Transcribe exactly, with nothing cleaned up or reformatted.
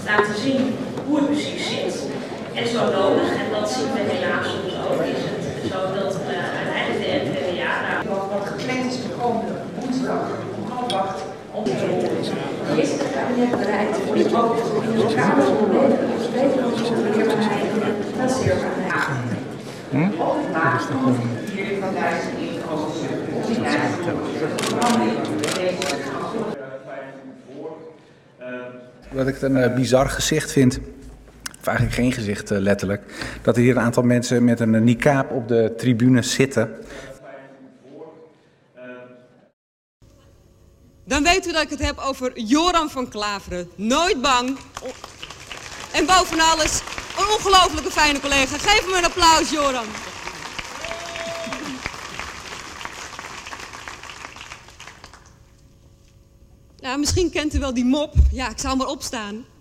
laten zien hoe het precies zit. En zo nodig, en dat zien we helaas soms ook, is het zo dat uh, uiteindelijk de N V W A daar... Wat, wat gepland is voor komende woensdag om half acht om te horen. Is het kabinet bereid om het ook in de Kamer te bewegen, dus weten we hoe de meerderheid dat zeer van de avond. Op het maatstaf hier van duizend inkomsten, op die duizend Wat ik een uh, bizar gezicht vind, of eigenlijk geen gezicht uh, letterlijk, dat er hier een aantal mensen met een uh, niqab op de tribune zitten. Dan weet u dat ik het heb over Joram van Klaveren. Nooit bang. En boven alles een ongelofelijke fijne collega. Geef hem een applaus, Joram. Nou, misschien kent u wel die mop. Ja, ik zal maar opstaan.